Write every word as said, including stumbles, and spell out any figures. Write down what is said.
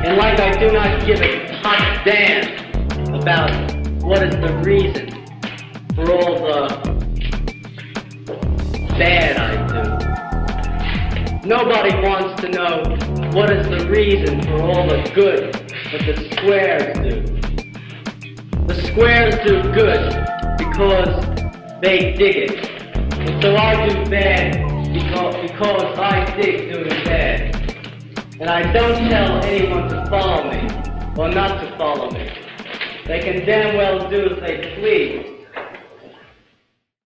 And like I do not give a hot damn about what is the reason for all the bad I do. Nobody wants to know what is the reason for all the good that the squares do. The squares do good because they dig it. And so I do bad because, because I dig doing bad. And I don't tell anyone to follow me or not to follow me. They can damn well do as they please.